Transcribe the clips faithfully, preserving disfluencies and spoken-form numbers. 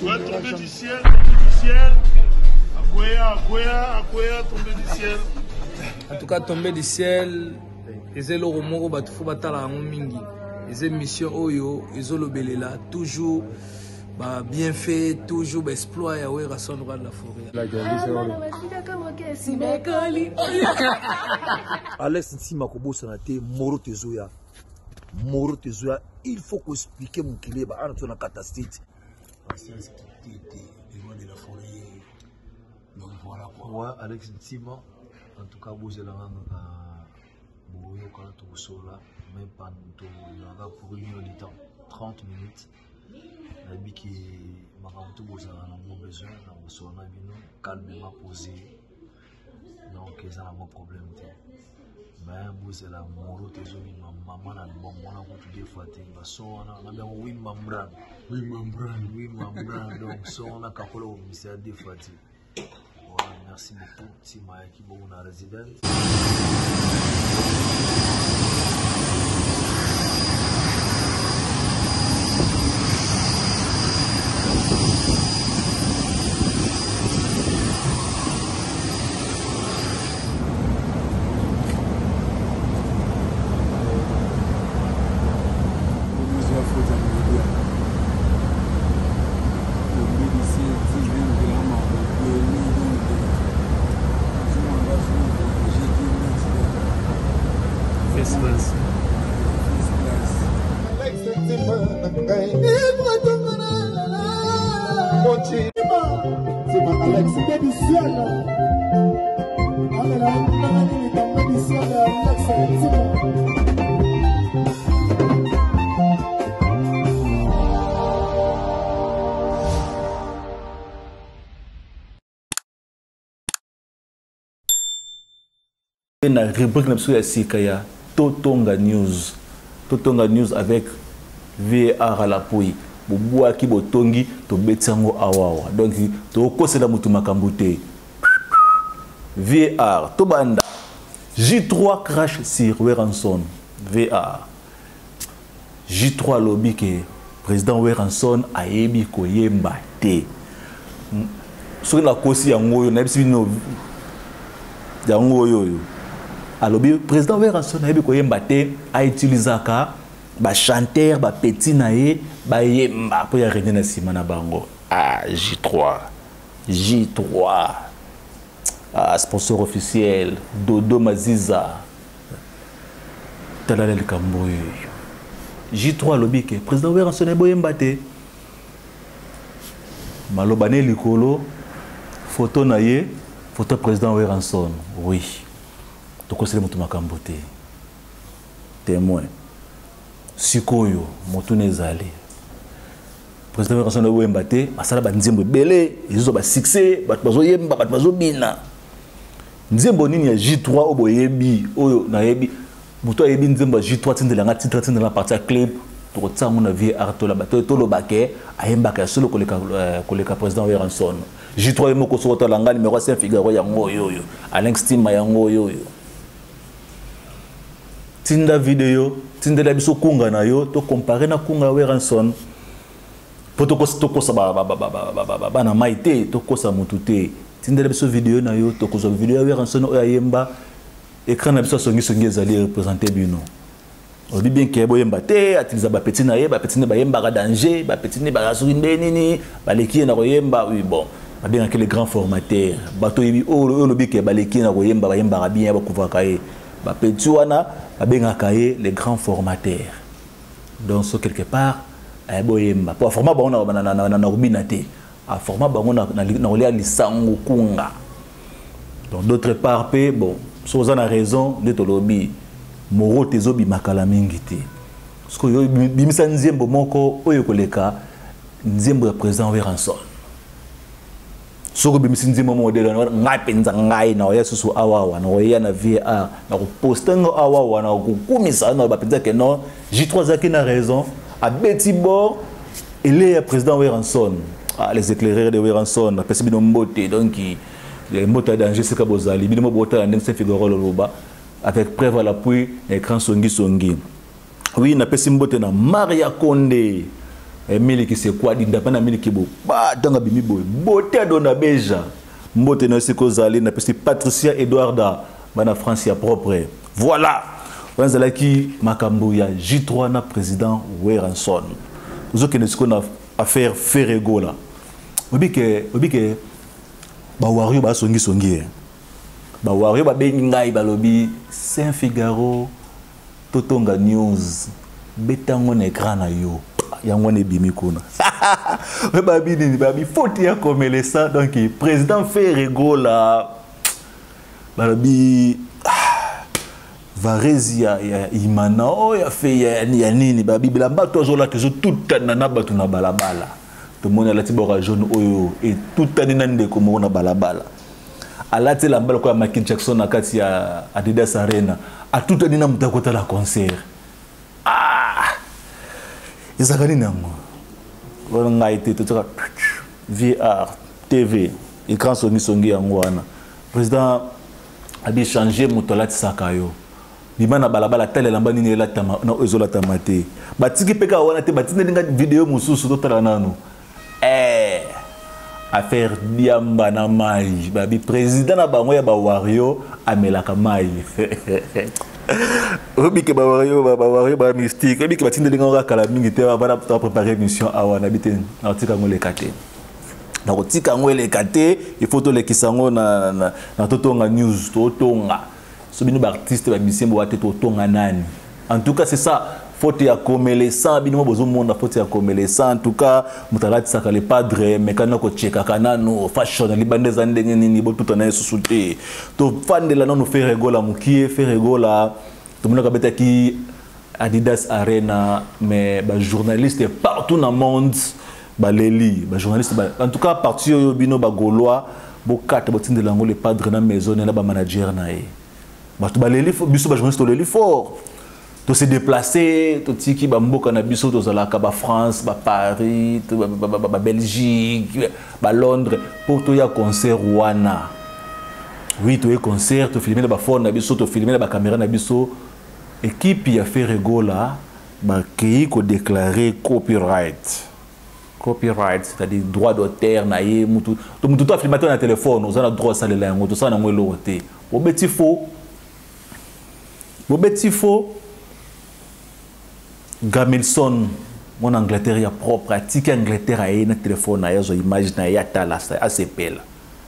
Ouais, tombé du ciel, tombé du ciel. Akwea, Akwea, Akwea, tombé du ciel. En tout cas, tombé du ciel. Et c'est le roman qui faut battre la mingi. Et c'est mission Oyo, ils ont le belela toujours. Bah, bien fait, toujours bah, exploit et ouais, rasson de la forêt. Alex Ntima Kobo Sanate, Moro Tezoya. Moro Tezoya, il faut qu'on explique mon kilé, bah, on a catastrophe. Parce que c'est loin de la forêt. Donc voilà quoi. Ouais, Alex Ntima, en tout cas, vous êtes là, vous êtes là, tout là, même pas pour une heure de temps, trente minutes. Nabi qui m'a rendu aux mon besoin, on a calmement posé. Donc, ils ont un problème. Mais vous êtes là, Moro Tezomi, ma maman a bon, on a beaucoup de fois, on a bien oui, membran. Oui, membran. Oui, membran. Donc, on a capable au ministère des fois. Voilà, merci beaucoup. Si ma équipe est en résidence. La rubrique de Totonga News. Totonga News avec V A R à l'appui. Boboua ki botongi to betango awawa. Donc to kosela mutu makambute. V A R Tobanda. J trois crash sur Weranson. V A R. J trois lobby que président Weranson a yebi ko yemba te. So na kosi yango yo na bisi no yango yo yo. Alors, le président Weranson a utilisé ba chanteur, ba petit naé, ba yemba pour y arrêter na simana bango. Ah, J trois. J trois. Ah, sponsor officiel. Dodo Maziza. Talalel Kamboy. J trois lobby que président Weranson a yemba te. Malobane likolo. Photo naé. Photo président Weranson. Oui. Tokosele mutu makambote. Témoin. Sikoyo, mutu nezali. Président Weranson oyo mbate, asala ba nzembo belé, ezo ba succès, bat bazo yemba, bat bazo bina. Nzembo nini ya J trois obo yebi, oyo na yebi. Mutu yebi nzembo J trois tindela nga titre tindela partie clip, to tsango na vie art la bato to lo bake, ayemba ka solo koleka koleka président Weranson. J trois moko so to langa numéro cinq Figaro yango yoyo. Alex Ntima yango yoyo. Tinda vidéo, tinda la biso kunga na yo, to comparer na kunga Weranson. Poto ko to ko sa ba ba ba ba ba ba na maite, to ko sa mutute. Tinda la biso vidéo na yo, to ko sa vidéo Weranson o yemba. Écran na biso songi songi ezali représenter bino. On dit bien que boyemba te, atiliza ba petit na ye, ba petit ne ba yemba ga danger, ba petit ne ba rasurinde nini, ba leki na royemba, oui bon. Ba bien que les grands formateurs, bato yebi o lo bi ke ba leki na royemba, ba yemba ga bien ba kuvaka ye. Ba petit wana les grands formateurs. Donc, so quelque part, boyemba. Pour format bon na na na na rubinate. A format bon na na na lisango kunga. Donc d'autre part, bon, so on a raison de to lobby. Moro tezobi makala mingite. Parce que yo bimisa nzembo moko oyo koleka nzembo ya président Weranson. Soko bimisi nzembo modele ngai penza ngai na ya susu awawa na ya na V A R na ko postengo awawa na ko kumisa na ba penza que non J trois a na raison a Betty Bor il est président Weranson. Ah, les éclaireurs de Weranson na pesi bino mbote donc les mbote danger c'est ka bozali bino mbote na ndenge Figaro loba avec preuve à l'appui écran songi songi. Oui na pesi mbote na Maria Condé mili qui c'est quoi dinda pana mili qui bo ba danga bimi boy beauté dona beja mbote na siko zali na pesi Patricia Edouarda bana France ya propre voilà wanzala ki makambo ya J trois na président Weranson uzo kene siko na affaire Ferrego là obike obike ba wario ba songi songi ba wario ba bengi ngai balobi Saint Figaro Totonga News betango na écran na yo yango ne bimi kuna ba bini ba bi faute ya komele ça donc président Ferrego là balobi varezia ya imana o ya fe ya nini ba bibla mbato zo la que tout nana batu na balabala to mona la tibora jaune oyo et tout nana ndeko mo na balabala alati la mbala kwa Michael Jackson na kati ya Adidas Arena a tout nana mtakota la concert ah izakani nango wala ngaite to tsaka V R T V écran songi songi yango wana président abi changer mutolati sakayo bimana balabala tele lamba nini la tama na ezola tamate batiki peka wana te batinde ninga vidéo mususu to tala nanu eh affaire diamba na mai babi président na bango ya ba wario amelaka mai obike ba wario ba wario ba mystique obike batinde ninga kala mingi te ba ba préparer mission awana biten na tika ngole kate na tika ngole kate il faut to le kisango na na Totonga News Totonga Sobino artiste ba misembo wate to tonga nani. En tout cas c'est ça, faute ya komele ça bino bozo monde faute ya komele ça en tout cas mutalati saka le padre mekana ko cheka kanano fashion libandeza ndenge nini bo tout na susute. To fandela non Ferrego la mukie Ferrego la to mona kabeta ki Adidas Arena mais ba journaliste partout dans le monde ba leli ba journaliste ba en tout cas parti yo bino ba gaulois bo quatre bo tindela ngo le padre na maison na ba manager na e. Bato baleli biso ba journaliste leli fort to se déplacer to tiki ba mboka na biso to zalaka ba France ba Paris to ba, ba, ba, ba Belgique ba Londres pour to ya concert wana oui to ya concert to filmer ba phone na biso to filmer ba caméra na biso équipe ya Ferrego là ba ki ko déclarer copyright copyright c'est-à-dire droit d'auteur na ye mutu to mutu to filmer na téléphone on a droit ça le lango to ça na ngwe loté au beti faux Bobeti faux Gamilson mon Angleterre ya propre pratique Angleterre a un téléphone a zo image na ya tala A C P là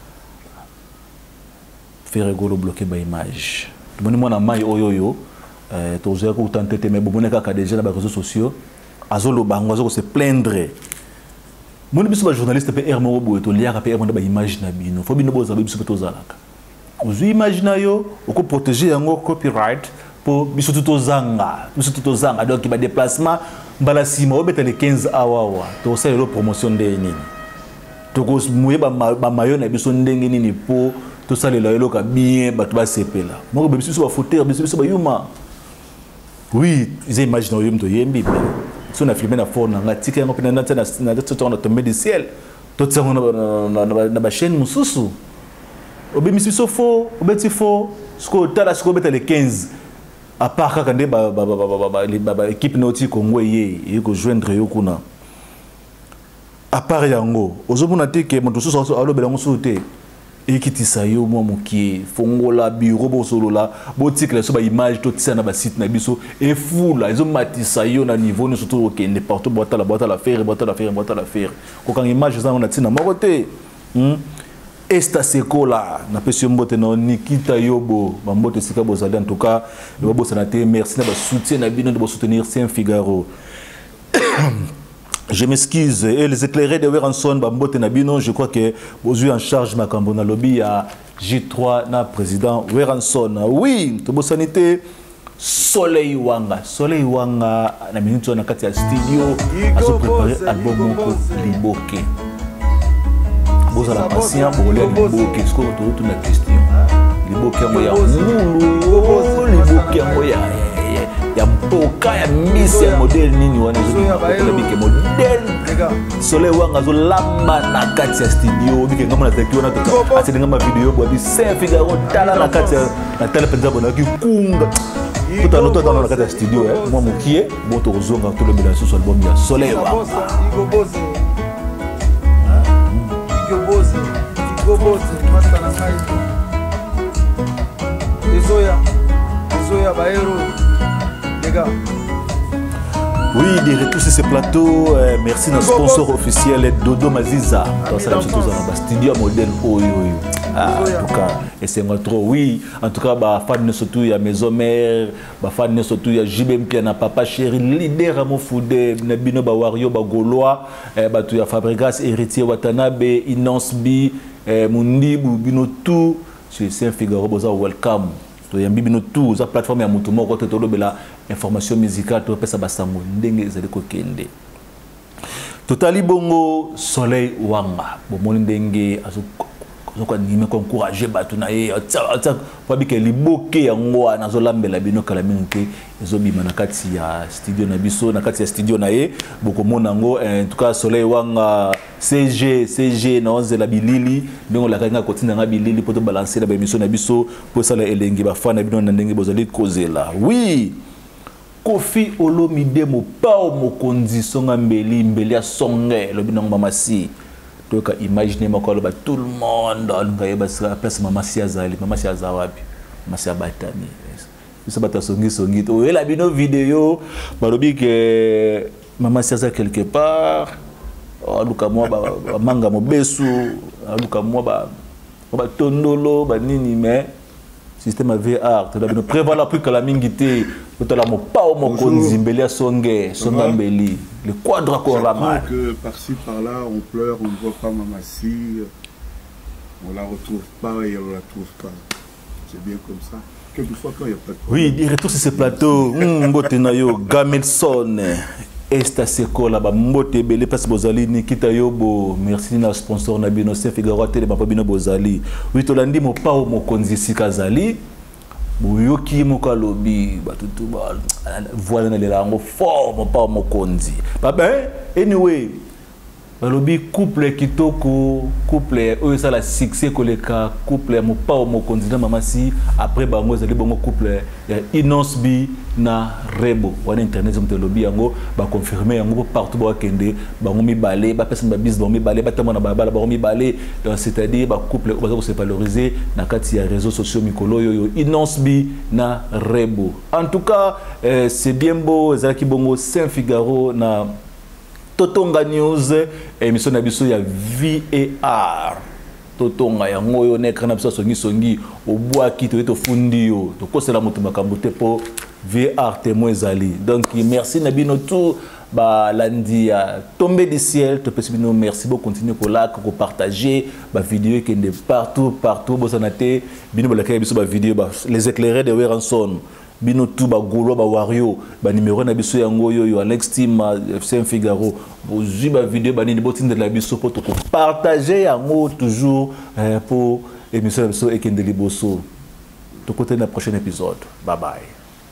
Ferrego lo bloqué ba image moni mona mai oyoyo euh to zo ko tenter mais bomone ka déjà na ba réseaux sociaux azolo bango zo se plaindre moni biso ba journaliste pe hermo bo to liaka pe hermo ba image na bino fo bino boza biso to zalaka ozo image na yo oko protéger yango copyright pour biso tout zanga biso tout zanga donc ba déplacement mbala sima obeta le quinze awa to ça le promotion de nini to ko mouye ba ba mayo na biso ndenge nini po to ça le lo ka bien ba to ba sepela moko biso biso ba fauteur biso biso ba yuma oui ils imaginent yum to yembi so na filmer na phone nga tika yango pena na tena na to na tomber du ciel to tsango na na ba chaîne mususu obe biso faux obeti faux sko tala sko beta le quinze à part quand des ba ba ba ba ba équipe nautique Congo yé et ko joindre yo kuna à part yango ozomona te ke moto so so alo belango sote ekitisa yo mo mokie fongola bureau bo solo la bo tikle so ba image to tisa na ba site na biso e fula ezo matisa yo na niveau ne surtout ke ne partout boîte la boîte la faire boîte la faire boîte la faire ko kan image za on a tina moko te hm esta sekola na pesi mbote na Nikita Yobo ba mbote sika bozali en tout cas ba bosana te merci na ba soutien na bino de ba soutenir Saint Figaro. Je m'excuse et les éclairés de Weranson ba mbote na bino je crois que vous en charge makambo na lobby à J trois na président Weranson oui to bosanité Soleil Wanga Soleil Wanga na minute na kati ya studio a se préparer album moko Liboke. Vous avez la patience pour les Liboke. Est-ce que vous avez une question? Liboke moya mulu, Liboke moya ya boka ya mise modèle nini wana zo bike modèle. Soleil Wanga zo lamba na kati ya studio bike ngama na tekio na toka. Ati ngama video bo bi Saint Figaro tala na kati na tala penza bona ki kunga. tout en autant dans la studio moi mokie bon to zonga tout le bilan sur album ya Soleil Wanga Igo Boze Igo Boze Igo Boze master na ngai Ezoya Ezoya Baero les gars. Oui, des retours sur ce plateau. Euh, merci à notre sponsor officiel Dodo Maziza. Dans ça, nous sommes dans le studio modèle Oyo. Ah, en tout cas, et c'est moi trop. Oui, en tout cas, bah, fan de surtout il y a Maison Mère, bah, fan de surtout il y a J B M Piana, Papa Chéri, leader à mon foudé, Nabino Bawario, Bagoloa, bah, tu as Fabregas, Héritier Watanabe, Inansbi, Mundi, Bino tout. C'est Saint-Figaro, Boza, welcome. Il y a Bibino tout, la plateforme ya mutu moko to tolo bela information musicale to pesa basango ndenge ezali ko kende. Totali bongo Soleil Wanga, bomoni ndenge azuko azuko anime ko encourager batu na ye ata pa bike liboke yango na zolambela bino kala minute ezobima na kati ya studio na biso na kati ya studio na ye bokomona ngo en tout cas Soleil Wanga C G C G na onze la bilili ndongo la kanga kotina nga bilili poto balancer la émission na biso pour ça la elengi ba fana bino na ndenge bozali kozela. Oui, Kofi Olomide mo pao mokonzi songa mbeli mbeli ya songe lo binong mamasi toka imaginer makolo ba tout le monde ngaye ba sa place mamasi azali mamasi azawapi mamasi abatami ça bata songi songi to ela bino vidéo balobi que mamasi aza quelque part aluka moi ba manga mobesu aluka moi ba ba tondolo ba nini mais système V R tu dois prévoir la plus que la mingité tu la mo pas au mon konzimbeli songe songambeli le quadra corama que par-ci par-là on pleure on ne voit pas Mamassi on la retrouve pas et on la trouve pas c'est bien comme ça quelquefois quand il y a pas de oui il retourne sur ce plateau mbote na yo Gamelson Esta Sekola ba mbote belé parce bozali ni kitayobo merci na sponsor na bino Saint-Figaro télé ba bino bozali oui to landi mo pa mo konzi sikazali boyoki mo kalobi ba tutu ba voilà na lela ngo fort mo pa mo konzi papa anyway balobi couple kitoko couple oyo ça la succès koleka couple mo pa mo konzi na mamasi après bango zali bongo couple ya Inosbi na Rebo wana internet zum telobi yango ba confirmer yango partout ba kende bango mi balé ba personne ba bis ba mi balé ba tamo na ba bala ba mi balé c'est-à-dire ba couple ba ko se valoriser na kati ya réseaux sociaux mikolo yo Inosbi na Rebo en tout cas euh, c'est bien beau zaki bongo Saint-Figaro na Totonga News émission na biso ya V A R Totonga ya ngoyo nekra na biso songi songi obwaki to to fundi yo to kosela moto makambo te po V A R témoin zali donc merci na bino tout ba landi ya tomber du ciel to pesi bino merci beaucoup continuer ko like ko partager ba vidéo qui est partout partout bo sanate bino ba like biso ba vidéo ba les éclairés de Weranson bino tout ba golo ba wario ba numéro na biso yango yo yo Alex Team Saint-Figaro bozui ba vidéo ba ni botinde la biso pour to partager yango toujours euh, pour émission biso ekende liboso to côté na prochain épisode bye bye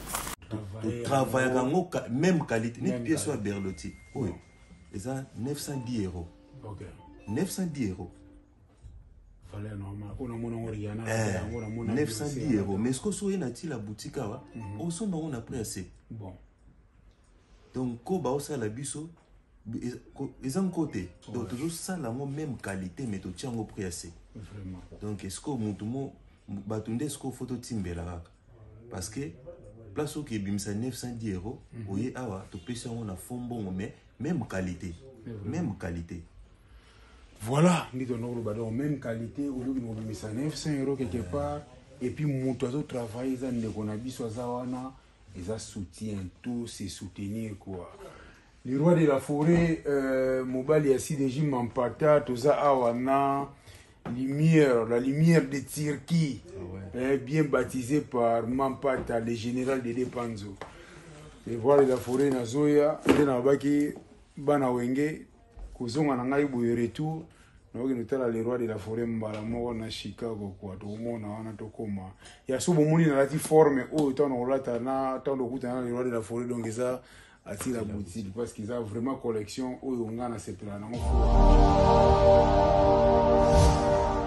tu travailles yango même qualité ni pièce soit Berlotti oui et ça neuf cent dix euros OK neuf cent dix euros fallait normal on a mon oriana on a neuf cent dix euros mais ce que soit na ti la boutique wa on son on a pris assez bon donc ko ba osa la biso ils ont côté donc toujours ça la même qualité mais tu tiens au prix assez vraiment donc est-ce que mon tout mo batunde est-ce que photo timbela parce que place au qui bimsa neuf cent dix euros oui awa tu peux ça on a fond bon mais même qualité même qualité. Voilà, nous avons même qualité, au lieu de nous mettre neuf cents euros quelque part, et puis nous avons travaillé, nous avons mis sur Zawana, ils ont soutien, tout c'est soutenir quoi. Les rois de la forêt, Mobali a si déjà m'empata, tout ça Awana, lumière, la lumière de Tirki, bien baptisé par Mampata, le général de Depanzo. Les rois de la forêt, Nazoya, Denabaki, Banawenge. Kuzonga na ngai boye retour na oki notala les rois de la forêt mbala moko na Chicago kwa to mona wana to koma ya subo muni na lati forme o to na olata na to lokuta na les rois de la forêt donc ça attire la boutique parce qu'ils ont vraiment collection o yonga na cette là na